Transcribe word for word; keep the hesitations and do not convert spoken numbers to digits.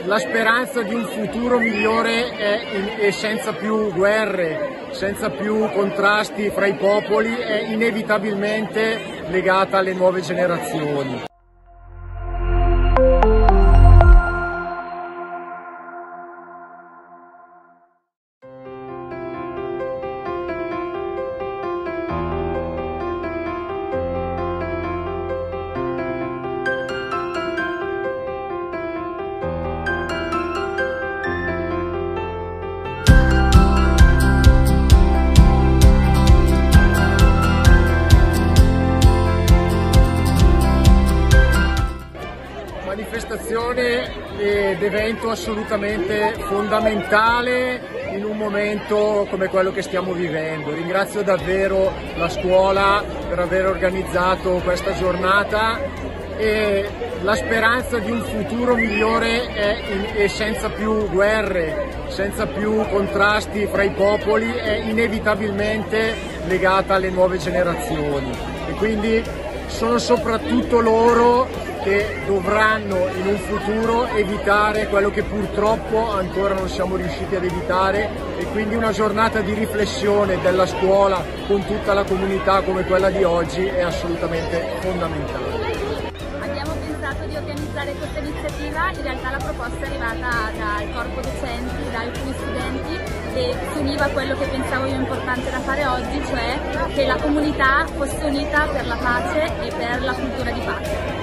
la speranza di un futuro migliore è, in, è senza più guerre, senza più contrasti fra i popoli, è inevitabilmente legata alle nuove generazioni. Manifestazione ed evento assolutamente fondamentale in un momento come quello che stiamo vivendo. Ringrazio davvero la scuola per aver organizzato questa giornata e la speranza di un futuro migliore è, in, è senza più guerre, senza più contrasti fra i popoli, è inevitabilmente legata alle nuove generazioni e quindi sono soprattutto loro che dovranno in un futuro evitare quello che purtroppo ancora non siamo riusciti ad evitare, e quindi una giornata di riflessione della scuola con tutta la comunità come quella di oggi è assolutamente fondamentale. Abbiamo pensato di organizzare questa iniziativa, in realtà la proposta è arrivata dal corpo docenti, da alcuni studenti, e si univa a quello che pensavo io importante da fare oggi, cioè che la comunità fosse unita per la pace e per la cultura di pace.